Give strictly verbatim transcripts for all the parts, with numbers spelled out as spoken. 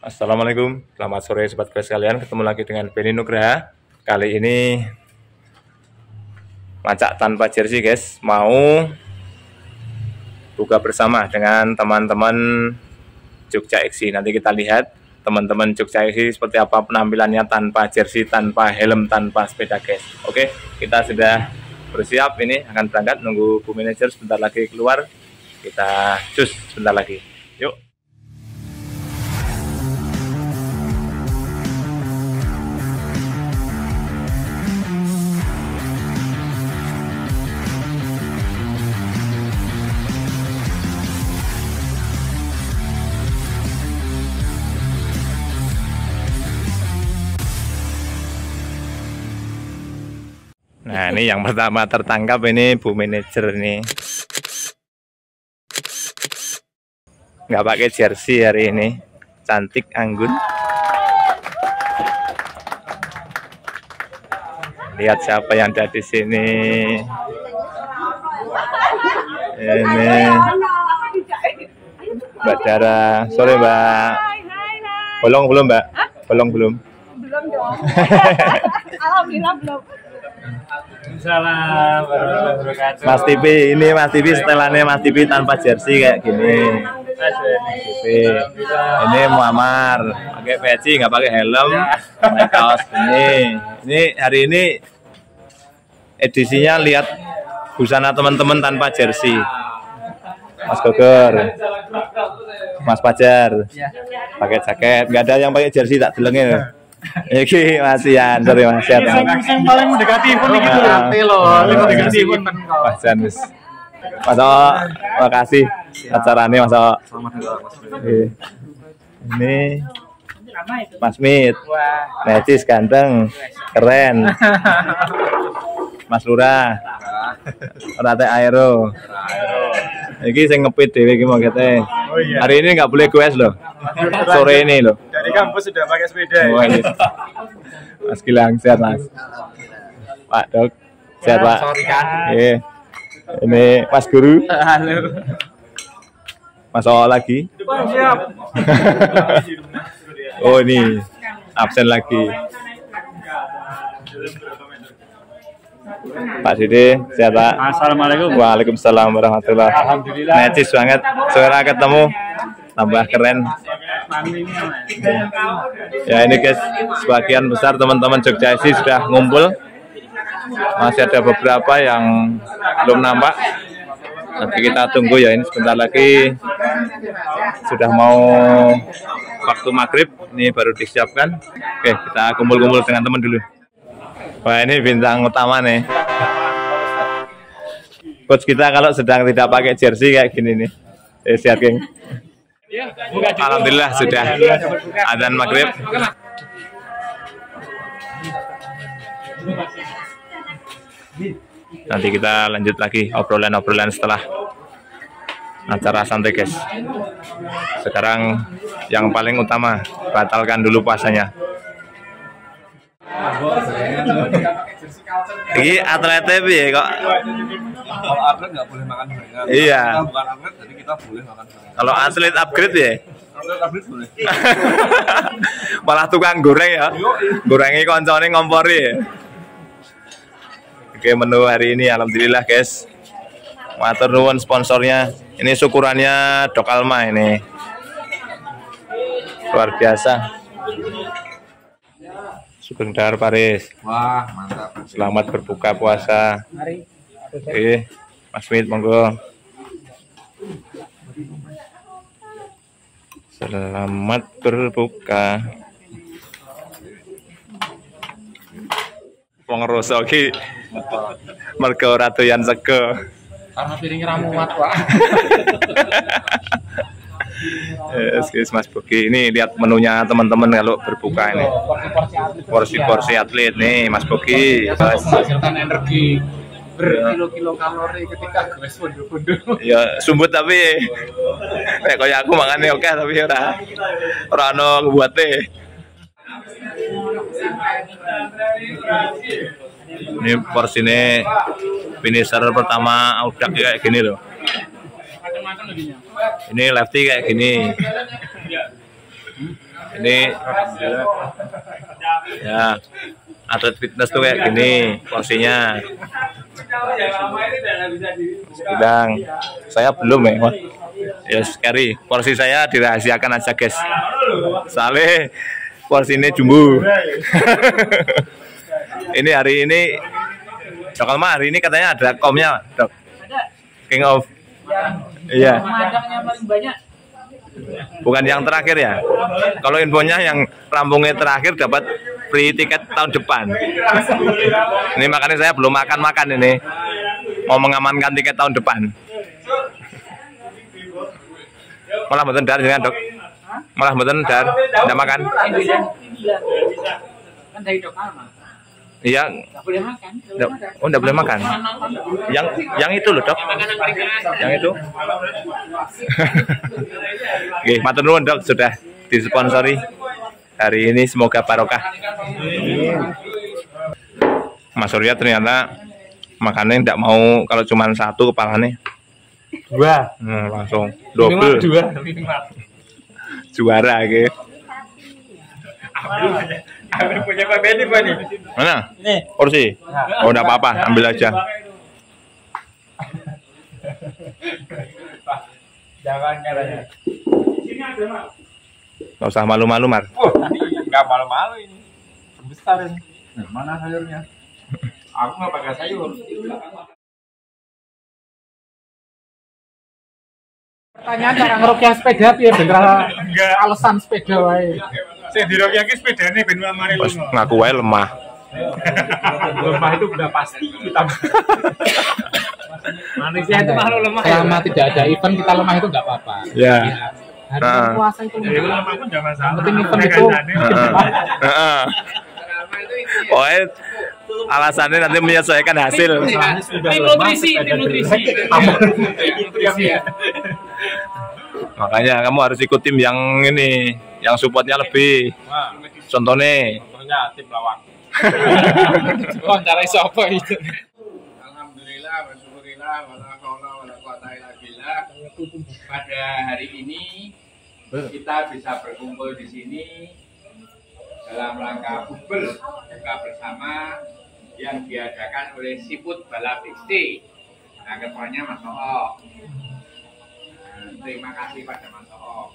Assalamualaikum, selamat sore sobat gue sekalian. Ketemu lagi dengan Benny Nugraha. Kali ini macak tanpa jersey guys. Mau buka bersama dengan teman-teman Jogja X C. Nanti kita lihat teman-teman Jogja X C seperti apa penampilannya tanpa jersey, tanpa helm, tanpa sepeda guys. Oke, kita sudah bersiap, ini akan berangkat. Nunggu Bu Manajer sebentar lagi keluar. Kita cus sebentar lagi. Yuk. Nah, ini yang pertama tertangkap ini Bu Manajer nih. Nggak pakai jersey hari ini. Cantik anggun. Lihat siapa yang ada di sini. Ini Mbak Dara. Sore Mbak. Bolong belum Mbak? Bolong belum? Belum dong. Alhamdulillah belum. Salam Mas T V, ini Mas T V setelannya Mas T V tanpa jersey kayak gini. Mas T V. Ini Muammar pakai peci, nggak pakai helm, pakai kaos ini. Ini hari ini edisinya lihat busana teman-teman tanpa jersey. Mas Gogor, Mas Fajar pakai jaket, nggak ada yang pakai jersey, tak delengin. Iki masian, sorry Mas. Yang paling mendekati pun gitu ya. Loh, mendekati pun Mas Janus. Mas O, makasih acaranya Mas O. Ini Mas Mit. Necis, ganteng, keren. Mas Lurah. Rate Aero. Iki sing ngepit dhewe iki mau kete. Hari ini nggak boleh goes loh. Sore ini loh. Dari kampus sudah pakai sepeda. Oh, iya. Mas Gilang sehat Mas. Pak Dok sehat Pak. Iya. Ini Mas Guru. Halo. Mas O lagi. Siap. Oh ini absen lagi. Pak Dede sehat Pak. Assalamualaikum. Waalaikumsalam warahmatullahi. Alhamdulillah. Necis banget. Suara ketemu tambah keren. Ya ini guys, sebagian besar teman-teman Jogja X C sudah ngumpul. Masih ada beberapa yang belum nampak. Nanti kita tunggu ya, ini sebentar lagi sudah mau waktu maghrib. Ini baru disiapkan. Oke, kita kumpul-kumpul dengan teman dulu. Wah ini bintang utama nih. Coach kita kalau sedang tidak pakai jersey kayak gini nih. Eh, siap geng. Alhamdulillah sudah adzan maghrib. Nanti kita lanjut lagi obrolan-obrolan setelah acara santai guys. Sekarang yang paling utama, batalkan dulu puasanya. Ini atletnya ya kok. Kalau atlet nggak boleh makan gorengan. Iya. Kita bukan atlet, jadi kita boleh makan gorengan. Kalau atlet upgrade ya. Atlet upgrade boleh. Malah tukang goreng ya. Gorengi koncone ngompori ya. Oke, menu hari ini alhamdulillah guys. Matur nuwun sponsornya. Ini syukurannya Dok Alma ini. Luar biasa. Sugeng Dahar Paris. Wah, mantap. Selamat berbuka puasa. Oke, Mas Mit, monggo. Selamat berbuka. Wong rasa iki mergo ora doyan sego. Karena piring ramuat, Pak. Yes, yes, Mas Bogi. Ini lihat menunya teman-teman kalau berbuka ini. Porsi-porsi atlet nih, Mas Bogi. Menghasilkan energi berkilo-kilo kalori ketika gue fondo-fondo. Ya sumbut tapi kayak kayak aku makannya oke tapi ora ora ono ngebuate. Ini porsinya finisher pertama udah kayak gini loh. Ini lefty kayak gini. Ini ya atlet fitness tuh kayak gini porsinya. Bidang saya belum ya. Ya sekali porsi saya dirahasiakan aja guys. Soalnya porsi ini jumbo. Ini hari ini Dok Alma hari ini katanya ada komnya Dok. King of. Iya. Pemadangnya paling banyak. Bukan yang terakhir ya. Kalau infonya yang rampungnya terakhir dapat free tiket tahun depan. Ini makanya saya belum makan-makan ini. Mau mengamankan tiket tahun depan. Malah mboten dar dengan Dok. Malah mboten dar, tidak makan. Kan dari Dok Alma. Iya. Enggak boleh makan. Oh, enggak boleh makan. Yang yang itu loh, Dok. Yang itu. Oke, matur nuwun, Dok, sudah disponsori. Hari ini semoga barokah. Mas Surya ternyata makannya enggak mau kalau cuma satu kepalanya. Dua. Hmm, langsung double. Dua. Juara gitu. Ambil punya Pak Bedi Pak nih. Mana? Nih. Kursi. Oh, enggak apa-apa, ambil aja. Jangan katanya. Sini ada, Mas. Enggak usah malu-malu, Mar. Oh, enggak malu-malu ini. Besar ini. Nah, mana sayurnya? Aku enggak pakai sayur. Pertanyaan cara ngerukyah sepeda piye bener alasan sepeda wae. Sing dirukyah ki sepedane ben mari Pas lunga. ngaku wae lemah. Lemah itu udah pasti kita. Manusia itu makhluk lemah. Selama tidak ada event kita lemah itu nggak apa-apa. Ya. Hari Nah. puasa itu Jadi lemah pun enggak masalah. Yang penting event itu. Heeh. Pokoknya alasannya nanti menyesuaikan hasil. Tim nutrisi, tim nutrisi. Makanya kamu harus ikut tim yang ini, yang supportnya lebih. Contohnya, Contohnya tim lawak. oh, antara siapa itu? Alhamdulillah, bersyukurillah, wala haula wala quwata illa billah. Pada hari ini kita bisa berkumpul di sini dalam rangka bubel buka bersama yang diadakan oleh Siput Balap X T. Nah, ketuanya Mas Oo. Nah, terima kasih pada Mas Oo.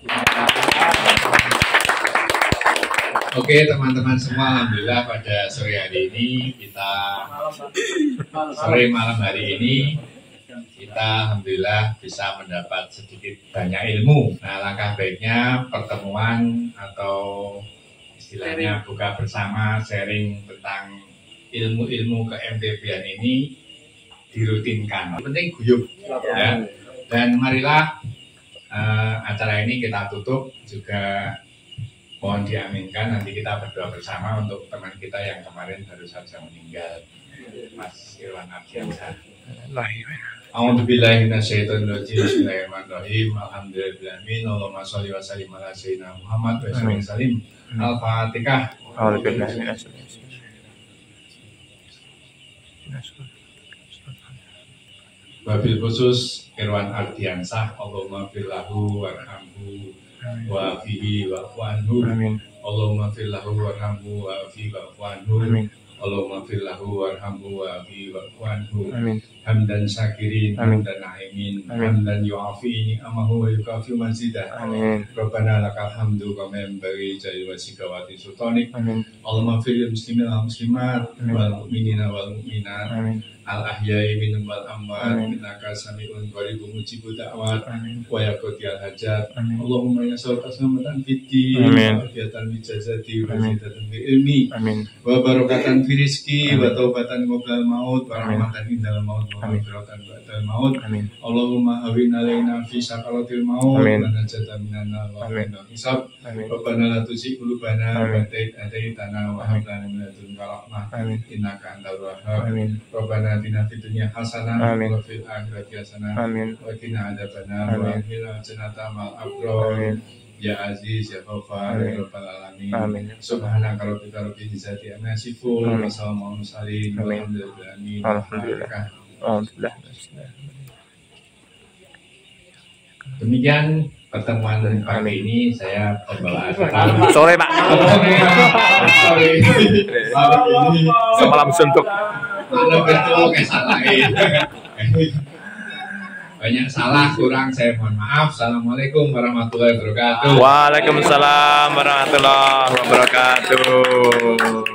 Oke teman-teman semua, alhamdulillah pada sore hari ini kita sore malam hari ini kita alhamdulillah bisa mendapat sedikit banyak ilmu. Nah, langkah baiknya pertemuan atau istilahnya buka bersama sharing tentang ilmu-ilmu ke M T B-an ini dirutinkan. Yang penting guyup ya. Dan marilah uh, acara ini kita tutup juga. Mohon diaminkan, nanti kita berdoa bersama untuk teman kita yang kemarin baru saja meninggal, Mas Irwan Ardiansyah. A'udzubillahi minasyaitonir rajim. Bismillahirrahmanirrahim. Alhamdulillahirabbil alamin. Allahumma shalli wa sallim ala sayyidina Muhammad wa sallim. Al-Fatihah. Wabil khusus Irwan Ardiansyah, Allahumma firlahu warhamhu wa fihi wa anhu. Amin. Allahumma firlahu warhamhu wa fihi wa anhu. Amin. Allahumma firlahu warhamhu wa fihi wa anhu. Amin. Hamdan syakirin, Amin. hamdan na'imin, Amin. hamdan yu'afi ni'amahu wa yukafi mazidah. Amin. Rabbana lakal hamdu kama yanbaghi li wajhika sultanik. Amin. Allahumma firil muslimin wal muslimat Amin. wal mu'minina wal mu'minat. Amin. Al ahyai minum wal amwat, Amin. innaka sami'un qaribun mujibud da'wat Amin. wa yaqdi al hajat. Amin. Allahumma ya sawta selamatan fiti Amin. wa afiyatan fi jazati wa Amin. zidatan fi ilmi Amin. wa barakatan fi rizki Amin. wa taubatan qoblal maut wa Amin. rahmatan indal maut wa Amin. maghfiratan ba'dal maut. Amin. Allahumma hawin alaina fi sakaratil maut Amin. wa najatan minan nar wa Amin. minal hisab. Amin. Rabbana la tuzigh qulubana Amin. ba'da idh hadaytana wa hab lana min ladunka rahmah Amin. innaka antal wahhab. Amin. Rabbana atina fid dunya hasanah Amin. wa fil akhirati hasanah Amin. wa qina adzabannar wa Amin. qina jannata ma'al abrar. Amin. Ya Aziz ya Ghaffar Amin. ya Rabbal alamin. Amin. Subhanaka rabbika rabbil izzati amma yasifun Amin. wa salamun alal mursalin Amin. walhamdulillahi Alhamdulillah. Alhamdulillah. Demikian pertemuan pagi ini saya pembawa acara. Sore Pak. Sorry. Ini Semalam suntuk. malam betul kayak salahin. Banyak salah, kurang saya mohon maaf. Assalamualaikum warahmatullahi wabarakatuh. Waalaikumsalam warahmatullahi wabarakatuh.